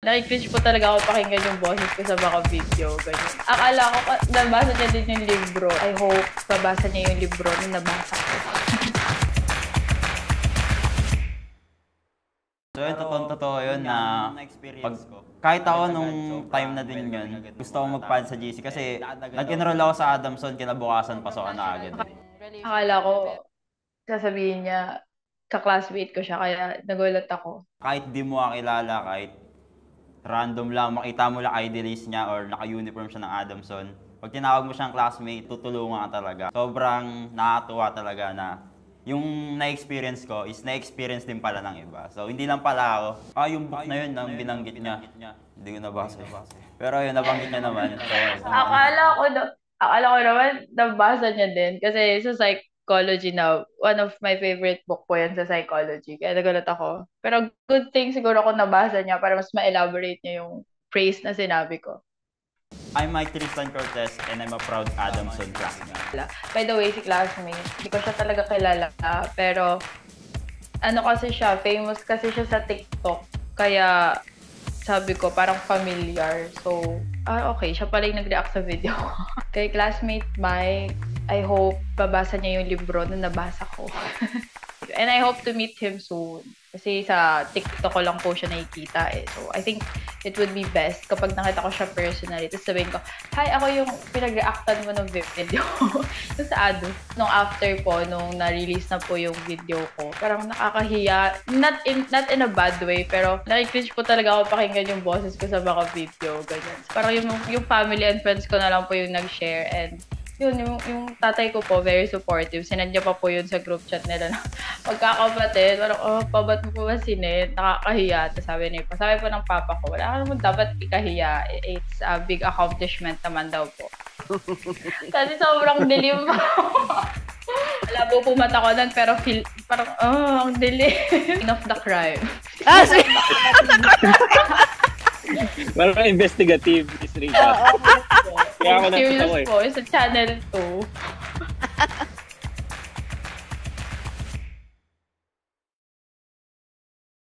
Naki-cringe po talaga ako pakinggan yung boses ko sa mga video, ganyan. Akala ko, nabasa niya din yung libro. I hope babasa niya yung libro na nabasa ko. So yun, totoo yun na kahit ako nung time na din yun, gusto ko mag-pad sa GC kasi nag-enroll ako sa Adamson, kinabukasan pasokan na agad. Akala ko, sasabihin niya, ka-classmate ko siya, kaya nagulat ako. Kahit di mo kakilala, kahit random lang, makita mo lang ID list niya or naka-uniform siya ng Adamson, pag tinawag mo siyang classmate, tutulungan ka talaga. Sobrang nakakatuwa talaga na yung na-experience ko is na-experience din pala ng iba. So, hindi lang pala ako. Yung book na yun, nang binanggit niya. Hindi ko nabasa. Pero yun, nabanggit niya naman. So, akala ko naman, nabasa niya din. Kasi sa psychology na, one of my favorite book po yan sa psychology. Kaya nagulat ako. Pero good thing siguro kung nabasa niya para mas ma-elaborate niya yung phrase na sinabi ko. I'm Mike Tristan Cortez and I'm a proud Adamson classmate. By the way, si classmate, hindi ko siya talaga kilala. Pero, ano kasi siya, famous kasi siya sa TikTok. Kaya, sabi ko, parang familiar. So, okay, siya pala yung nag-react sa video ko. Kay classmate Mike, I hope babasa niya yung libro na nabasa ko. And I hope to meet him soon. Kasi sa TikTok ko lang po siya nakikita eh. So, I think it would be best kapag nakita ko siya personally. Tapos sabihin ko, hi, ako yung pinag-reactan mo ng video sa Ado. Nung after po, nung na-release na po yung video ko, parang nakakahiya. Not in a bad way, pero naki-cringe po talaga ako pakinggan yung boses ko sa mga video. Ganyan. So, parang yung family and friends ko na lang po yung nag-share. And yun, yung tatay ko po, very supportive. Sinadya pa po yun sa group chat nila na magkakapatid. Parang, ba't mo po ba sinid? Nakakahiya. Tapos sabi po ng papa ko, wala ka naman dapat ikahiya. It's a big accomplishment naman daw po. Kasi sobrang dilim po. Malabo po mata ko nun, pero parang, ang dilim. Of the crime. Parang investigative is real. Kaya ako serious po, sa channel 2.